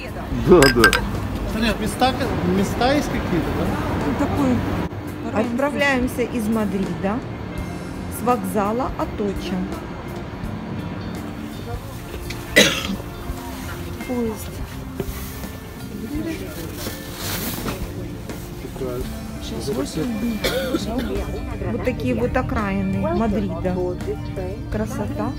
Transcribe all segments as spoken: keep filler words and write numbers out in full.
Да, да. Нет, места, места есть какие-то, да? Такой. Отправляемся из Мадрида с вокзала Аточа. Поезд. Вот такие вот окраины Мадрида. Красота.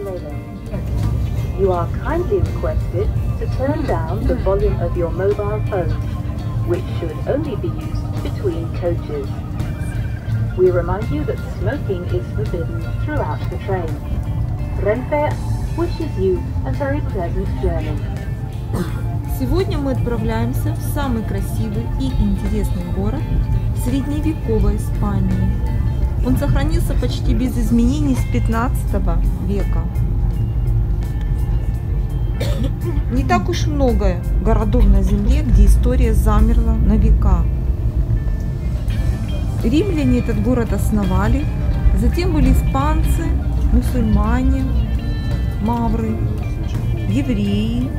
You are kindly requested to turn down the volume of your mobile phone, which should only be used between coaches. We remind you that smoking is forbidden throughout the train. Renfe wishes you a very pleasant journey. Сегодня мы отправляемся в самый красивый и интересный город средневековой Испании. Он сохранился почти без изменений с пятнадцатого века. Не так уж много городов на земле, где история замерла на века. Римляне этот город основали, затем были испанцы, мусульмане, мавры, евреи.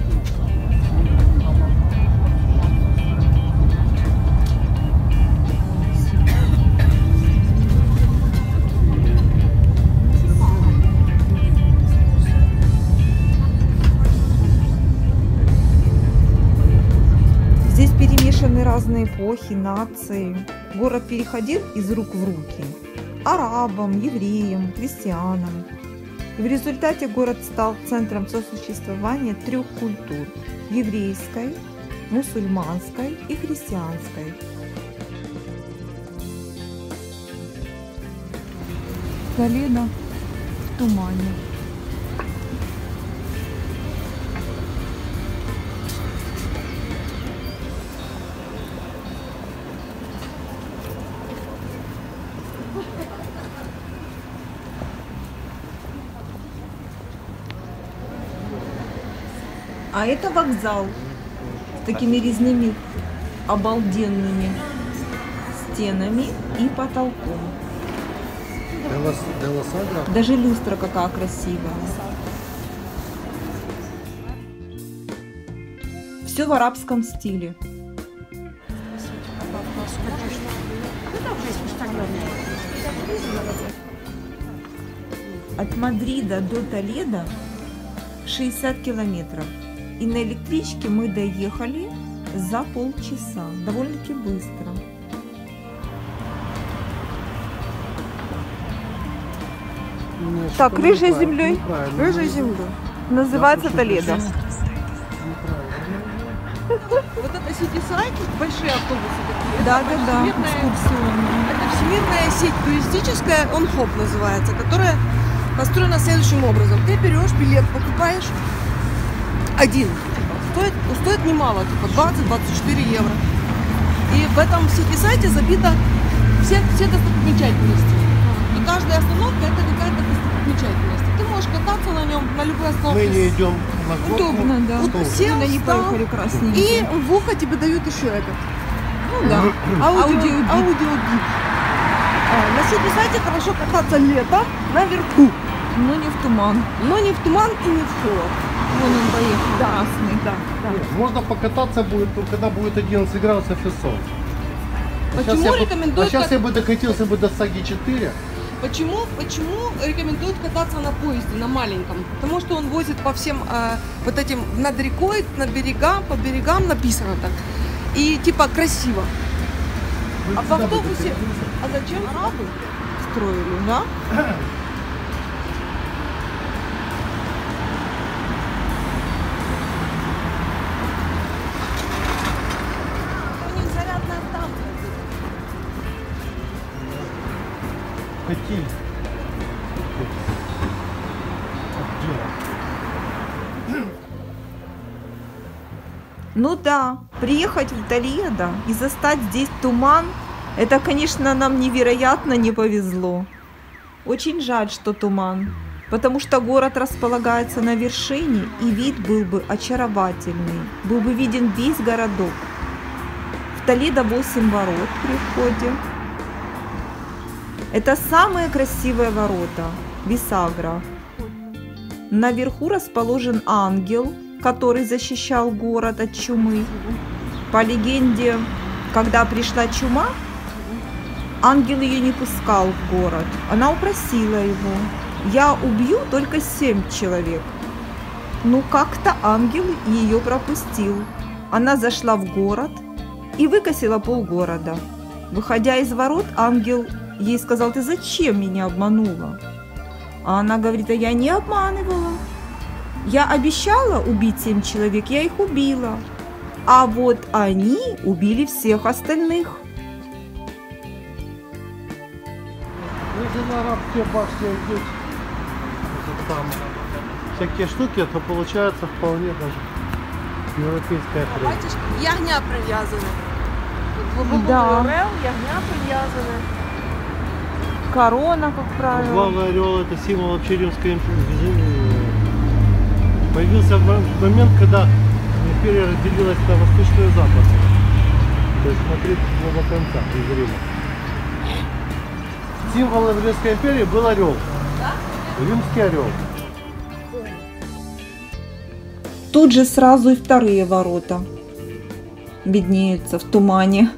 Здесь перемешаны разные эпохи, нации. Город переходил из рук в руки арабам, евреям, христианам. И в результате город стал центром сосуществования трех культур – еврейской, мусульманской и христианской. Толедо в тумане. А это вокзал с такими резными обалденными стенами и потолком. Даже люстра какая красивая. Все в арабском стиле. От Мадрида до Толедо шестьдесят километров. И на электричке мы доехали за полчаса. Довольно-таки быстро. Так, рыжей землей. Рыжей землей. Называется Толедо. Вот это City Cycle, большие автобусы такие. Да, да, да. Это всемирная сеть туристическая, он хоп называется, которая построена следующим образом. Ты берешь билет, покупаешь один. Стоит, стоит немало, типа двадцать-двадцать четыре евро. И в этом сити-сайте забито все, все достопримечательности. И каждая остановка это какая-то достопримечательность. Ты можешь кататься на нем, на любой остановке. Мы не идем на горку. Удобно, да. Вот сел, не встал, поехали красненькие. и в ухо тебе дают еще этот. Ну да. Аудиогид. Аудиогид. На сити-сайте хорошо кататься летом наверху. Но не в туман. Но не в туман и не в холод. Вон он поехал, Да, красный. да, да. Можно покататься будет, когда будет одиннадцать градусов и солнце. А Почему сейчас рекомендуют я, а сейчас как- я бы докатился бы до Саги четыре. Почему, почему рекомендуют кататься на поезде, на маленьком? Потому что он возит по всем э, вот этим над рекой, на берегам, по берегам написано так. И типа красиво. А в автобусе... А зачем арабы строили, да? У них зарядная станция. Какие? Ну да, приехать в Толедо и застать здесь туман, это, конечно, нам невероятно не повезло. Очень жаль, что туман, потому что город располагается на вершине, и вид был бы очаровательный, был бы виден весь городок. В Толедо восемь ворот при входе. Это самые красивые ворота, Бисагра. Наверху расположен ангел, который защищал город от чумы. По легенде, когда пришла чума, ангел ее не пускал в город. Она упросила его: я убью только семь человек. Ну, как-то ангел ее пропустил. Она зашла в город и выкосила полгорода. Выходя из ворот, ангел ей сказал: ты зачем меня обманула? А она говорит: а я не обманывала. Я обещала убить семь человек, я их убила. А вот они убили всех остальных. Если на арабские башни одеть там всякие штуки, то получается вполне даже европейская хрень. Бачиш, ягня прив'язана. Глибокий Да. орел, ягня прив'язана. Корона, как правило. Главный орел — это символ вообще римской империи. Появился в момент, когда империя разделилась на восточную и западную. То есть смотри оба конца из Рима. Символом Римской империи был орел. Римский орел. Тут же сразу и вторые ворота виднеются в тумане.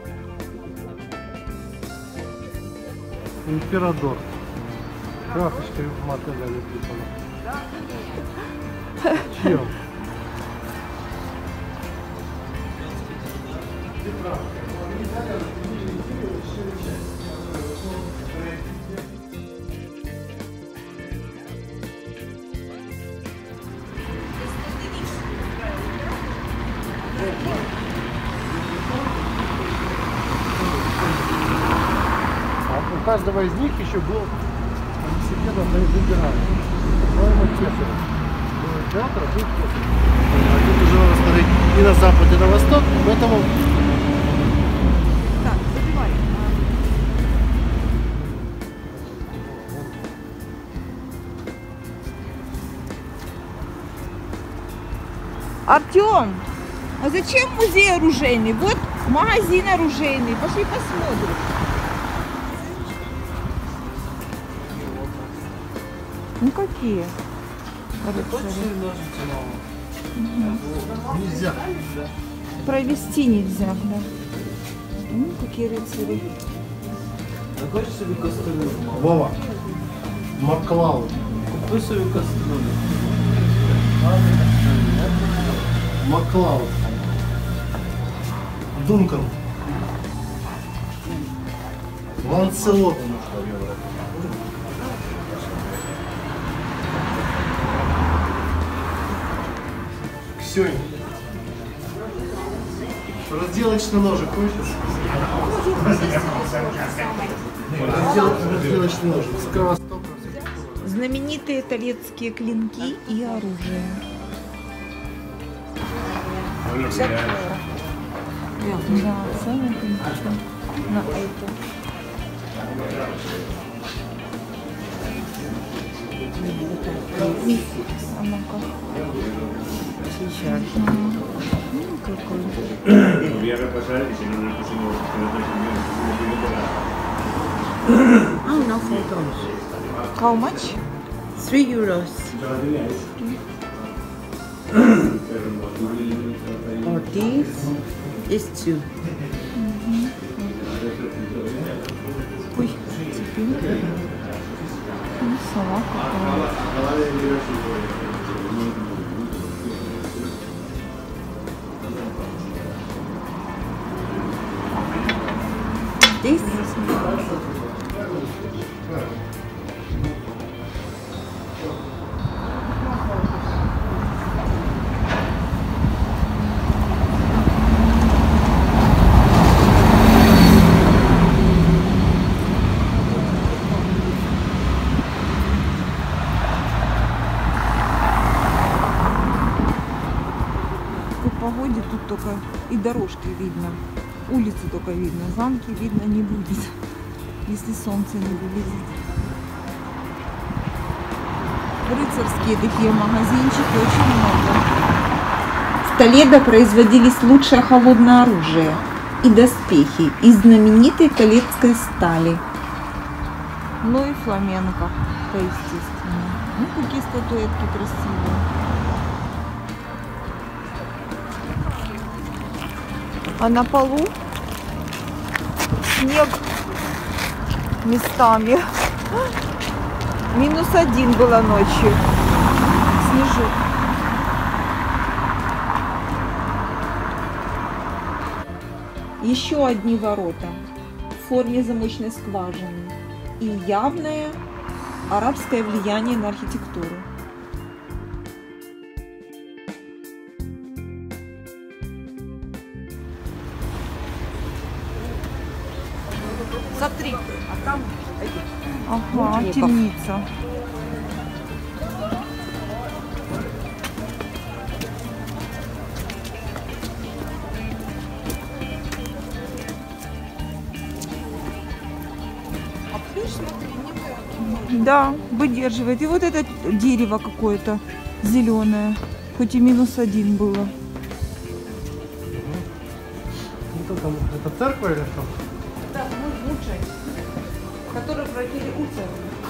Император. Красочкой в мотеле написано. Чем? А у каждого из них еще был велосипедом на выбирание. По-моему, кесарь. Театр был кесарь. А тут уже надо смотреть и на запад, и на восток, поэтому Так, забивай. Артем, а зачем музей оружейный? Вот магазин оружейный. Пошли посмотрим. Ну какие? Рыцари. нельзя. Провести нельзя, да. Ну, какие рыцари. Хочеш собі кастрюлю? Вова. Маклауд. Купи собі кастрюлю. Маклауд. Дункан. Ланцелот. Ксюнь. Разделочный ножик хочешь? Раздел- Разделочный ножик. С кровостоком. Знаменитые талецкие клинки и оружие. Да, цены, конечно, на это. А ну-ка. Сейчас. Ну, какой. Voy a repasar y si no nos pusimos Oh, no photos. How much? Three euros. Oh, this is two. Ой, теперь. Ну, сова какая. This В такой погоде тут только и дорожки видно. Улицы только видно. Замки видно не будет, если солнце не вылезет. Рыцарские такие магазинчики очень много. В Толедо производились лучшее холодное оружие и доспехи из знаменитой толедской стали. Ну и фламенко, естественно. Ну какие статуэтки красивые. А на полу снег местами. Минус один было ночью. Снежок. Еще одни ворота в форме замочной скважины и явное арабское влияние на архитектуру. Смотри, а там эти. Ага, Мучеников. темница. А плюс, смотри, не Да, выдерживает. И вот это дерево какое-то зеленое, хоть и минус один было. Ну, что там, это церковь или что? Да, лучше. Который вроде уцер.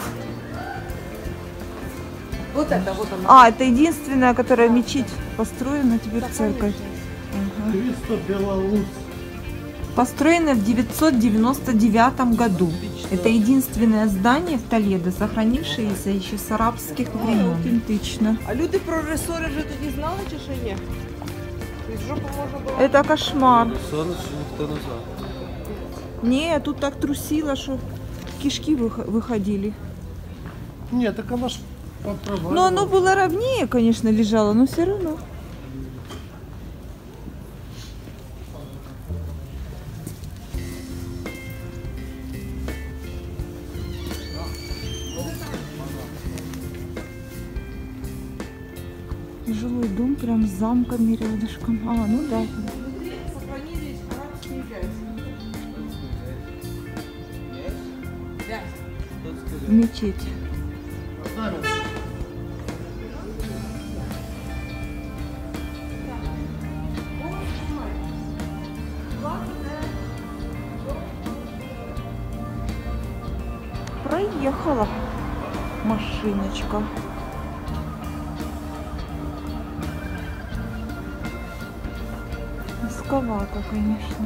Вот это, вот она. А, это единственная, которая мечеть построена, теперь церковь. Ага. Христо Белоус. Построена в девятьсот девяносто девятом году. Это единственное здание в Толедо, сохранившееся еще с арабских времен. Аутентично. А люди про ресори вже тоді знали чи ще ні? Тобто жопу можна було... Это кошмар. Сон ще ніхто не знав. Не, тут так трусило, что кишки вых- выходили. Нет, так она ж попробовала. Но оно было ровнее, конечно, лежало, но все равно. Жилой дом прям с замками рядышком. А, ну да. Сохранились арабские вязь. Мечеть. Проехала машиночка. Низковато, конечно.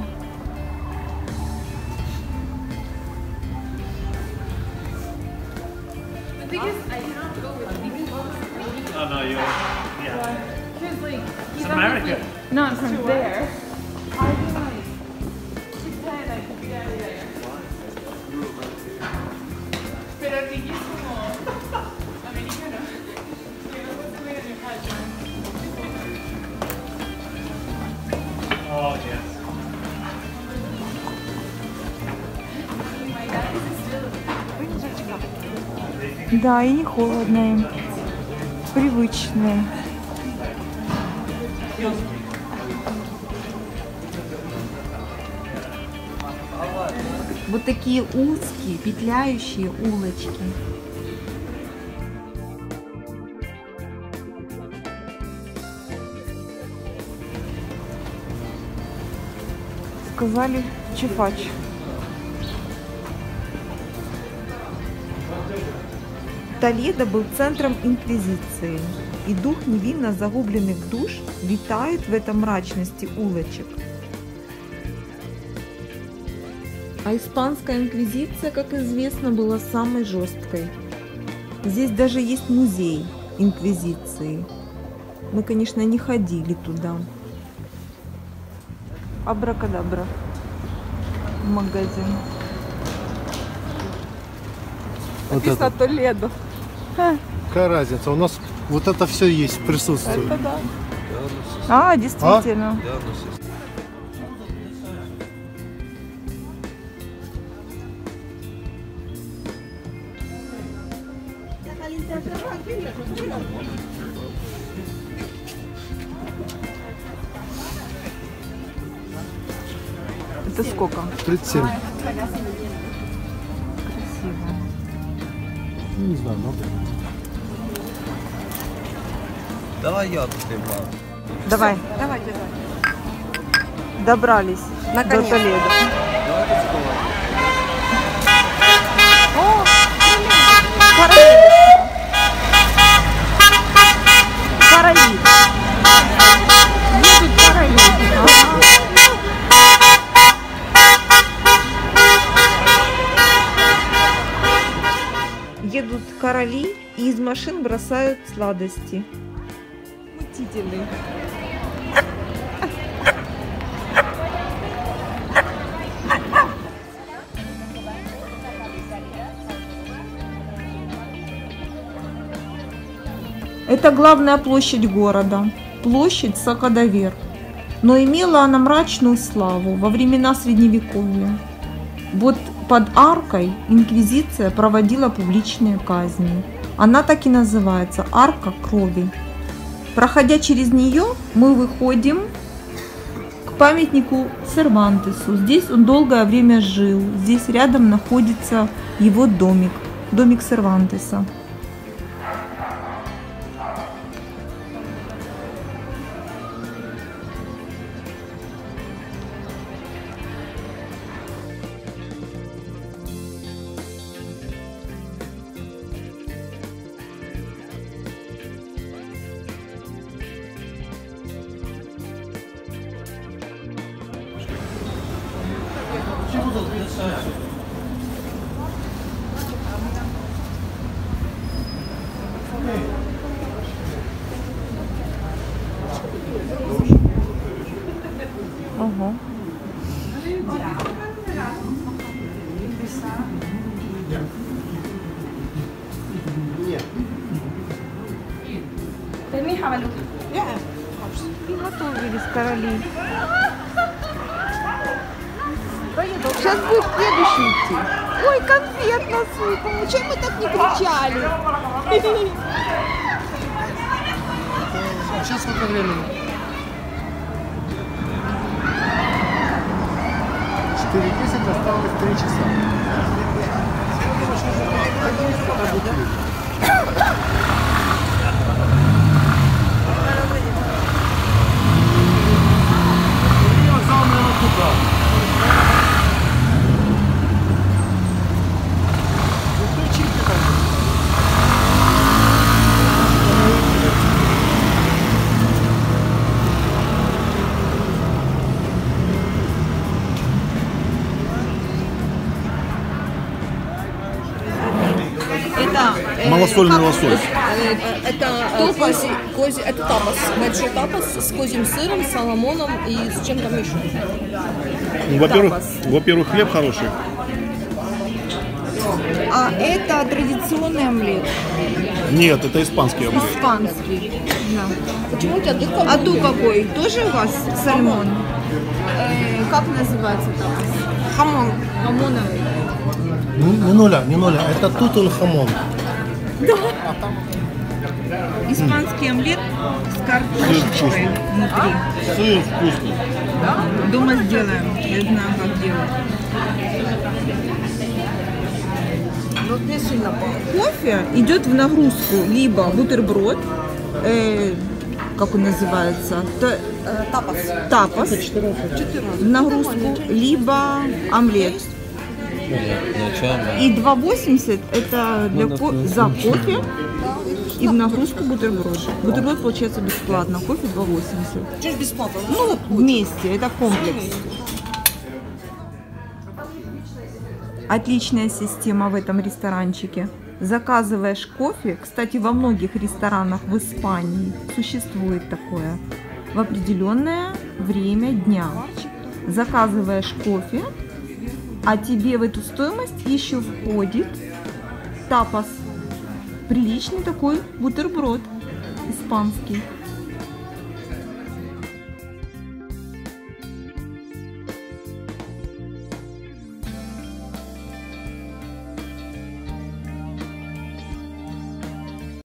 Oh no, you're. Yeah. It's America. No, from there. Pero Ricky es como americano. Que no puede subir en el patio. Oh yes. Да, и не холодно им. Привычные. Вот такие узкие, петляющие улочки. Сказали Чефач. Толедо был центром инквизиции, и дух невинно загубленных душ витает в этом мрачности улочек. А испанская инквизиция, как известно, была самой жесткой. Здесь даже есть музей инквизиции. Мы, конечно, не ходили туда. Абракадабра. Магазин. Вот Написано это. Толедо. Какая разница? У нас вот это все есть, присутствует. Это да. А, действительно. Это сколько? тридцать семь. Красиво. Ну, не знаю, но... Давай я поснимаю. Давай. Давайте, давай. Добрались Наконец. до Толедо. Давай поцелуем. О, королева. Короли. Едут короли. Ага. короли и из машин бросают сладости. Мутительный. Это главная площадь города, площадь Сакадавер. Но имела она мрачную славу во времена Средневековья. Вот под аркой инквизиция проводила публичные казни. Она так и называется – арка крови. Проходя через нее, мы выходим к памятнику Сервантесу. Здесь он долгое время жил. Здесь рядом находится его домик, домик Сервантеса. Ого. Приготовились короли. Сейчас будет следующий идти. Ой, конфет насыпал. Чем мы так не кричали? Сейчас сколько времени? четыре десять, осталось три часа. Вокзал, наверное, туда. Малосольный лосось. Это кози, кози, это тапас, большой тапас с козьим сыром, с соломоном и с чем там еще. Ну, во-первых, во-первых, хлеб хороший. А это традиционный омлет. Нет, это испанский омлет. Испанский. Да. Почему у тебя дырка? А ту какой? Тоже у вас сальмон? Э, как называется тапас? Хамон. Хамоновый. Не, не нуля, не нуля. Это тутуль хамон. Испанский омлет с картошечкой внутри. Сыр вкусный. Дома сделаем. Я знаю, как делать. Ну, не сильно пахнет. Кофе идет в нагрузку либо бутерброд, э, как он называется, то, Э, тапас. тапас четырнадцать. в нагрузку, либо омлет. Ночами. И два восемьдесят это для Ну, ко- да, за кофе и в нагрузку бутерброд. Бутерброд получается бесплатно, кофе два восемьдесят. Что ж бесплатно? Ну, вместе, это комплекс. Отличная система в этом ресторанчике. Заказываешь кофе, кстати, во многих ресторанах в Испании существует такое, в определенное время дня. Заказываешь кофе, а тебе в эту стоимость еще входит тапас. Приличный такой бутерброд испанский.